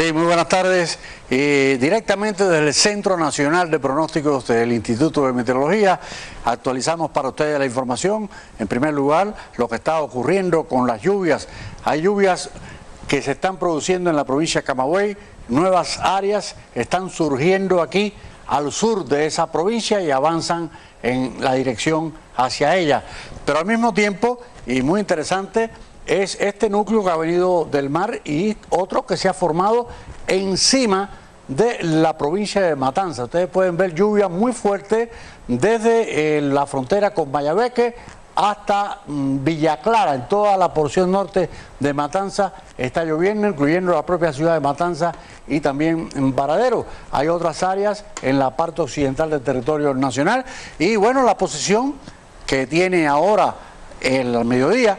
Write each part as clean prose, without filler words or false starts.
Sí, muy buenas tardes. Directamente desde el Centro Nacional de Pronósticos del Instituto de Meteorología, actualizamos para ustedes la información. En primer lugar, lo que está ocurriendo con las lluvias. Hay lluvias que se están produciendo en la provincia de Camagüey, nuevas áreas están surgiendo aquí al sur de esa provincia y avanzan en la dirección hacia ella. Pero al mismo tiempo, y muy interesante, es este núcleo que ha venido del mar y otro que se ha formado encima de la provincia de Matanzas. Ustedes pueden ver lluvia muy fuerte desde la frontera con Mayabeque hasta Villa Clara. En toda la porción norte de Matanzas está lloviendo, incluyendo la propia ciudad de Matanzas y también en Varadero. Hay otras áreas en la parte occidental del territorio nacional. Y bueno, la posición que tiene ahora el mediodía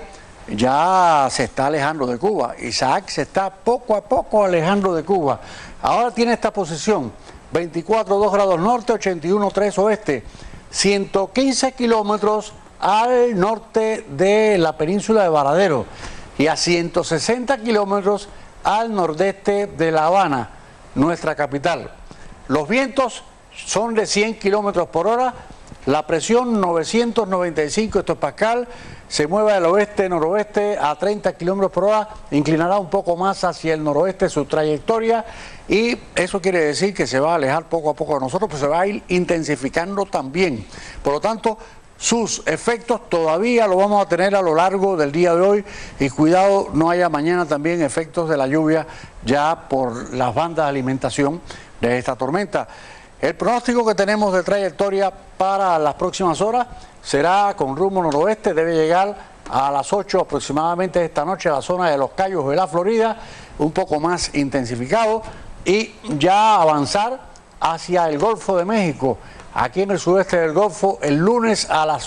ya se está alejando de Cuba. Isaac se está poco a poco alejando de Cuba. Ahora tiene esta posición: 24,2 grados norte, 81,3 oeste, 115 kilómetros al norte de la península de Varadero y a 160 kilómetros al nordeste de La Habana, nuestra capital. Los vientos son de 100 kilómetros por hora, la presión 995 hectopascal, se mueve del oeste-noroeste a 30 kilómetros por hora, inclinará un poco más hacia el noroeste su trayectoria y eso quiere decir que se va a alejar poco a poco de nosotros, pero se va a ir intensificando también. Por lo tanto, sus efectos todavía lo vamos a tener a lo largo del día de hoy y cuidado no haya mañana también efectos de la lluvia ya por las bandas de alimentación de esta tormenta. El pronóstico que tenemos de trayectoria para las próximas horas será con rumbo noroeste, debe llegar a las 8 aproximadamente de esta noche a la zona de Los Cayos de la Florida, un poco más intensificado, y ya avanzar hacia el Golfo de México, aquí en el sudeste del Golfo, el lunes a las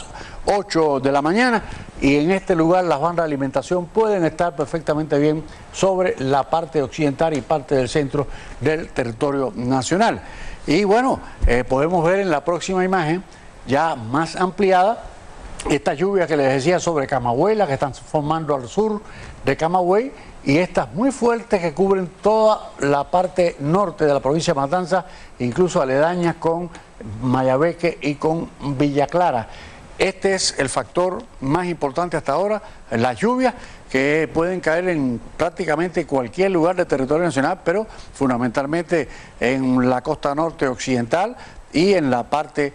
8 de la mañana, y en este lugar las bandas de alimentación pueden estar perfectamente bien sobre la parte occidental y parte del centro del territorio nacional. Y bueno, podemos ver en la próxima imagen, ya más ampliada, estas lluvias que les decía sobre Camagüey, las que están formando al sur de Camagüey, y estas muy fuertes que cubren toda la parte norte de la provincia de Matanzas, incluso aledañas con Mayabeque y con Villa Clara. Este es el factor más importante hasta ahora, las lluvias que pueden caer en prácticamente cualquier lugar del territorio nacional, pero fundamentalmente en la costa norte occidental y en la parte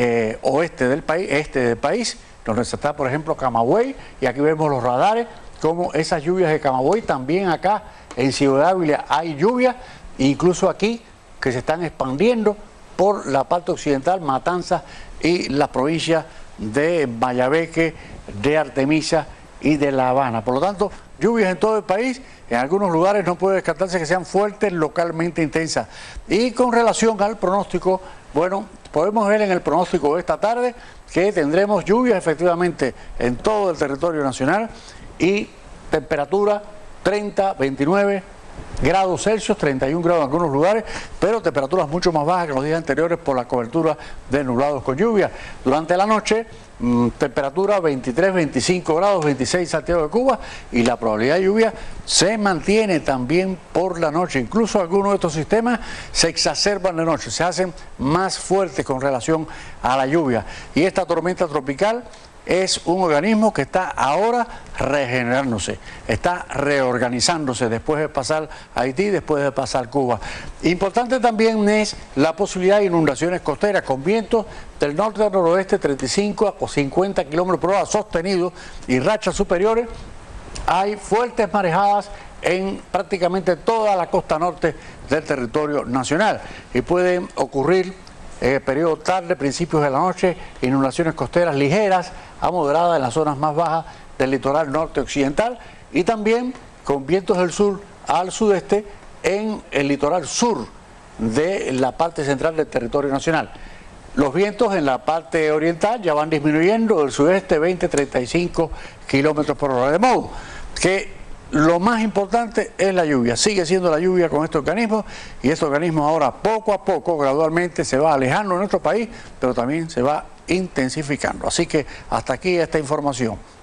oeste del país, este del país, donde está por ejemplo Camagüey, y aquí vemos los radares, como esas lluvias de Camagüey, también acá en Ciudad Ávila hay lluvias, incluso aquí que se están expandiendo por la parte occidental, Matanzas y la provincia de Mayabeque, de Artemisa y de La Habana. Por lo tanto, lluvias en todo el país, en algunos lugares no puede descartarse que sean fuertes, localmente intensas. Y con relación al pronóstico, bueno, podemos ver en el pronóstico de esta tarde que tendremos lluvias efectivamente en todo el territorio nacional y temperatura 30, 29 grados Celsius, 31 grados en algunos lugares, pero temperaturas mucho más bajas que los días anteriores por la cobertura de nublados con lluvia. Durante la noche, temperatura 23, 25 grados, 26 Santiago de Cuba, y la probabilidad de lluvia se mantiene también por la noche. Incluso algunos de estos sistemas se exacerban de noche, se hacen más fuertes con relación a la lluvia. Y esta tormenta tropical es un organismo que está ahora regenerándose, está reorganizándose después de pasar Haití, después de pasar Cuba. Importante también es la posibilidad de inundaciones costeras con vientos del norte al noroeste 35 a 50 kilómetros por hora sostenidos y rachas superiores. Hay fuertes marejadas en prácticamente toda la costa norte del territorio nacional y pueden ocurrir periodo tarde, principios de la noche, inundaciones costeras ligeras a moderadas en las zonas más bajas del litoral norte occidental y también con vientos del sur al sudeste en el litoral sur de la parte central del territorio nacional. Los vientos en la parte oriental ya van disminuyendo, del sudeste 20-35 kilómetros por hora, de modo que lo más importante es la lluvia, sigue siendo la lluvia con este organismo y este organismo ahora poco a poco, gradualmente se va alejando de nuestro país, pero también se va intensificando. Así que hasta aquí esta información.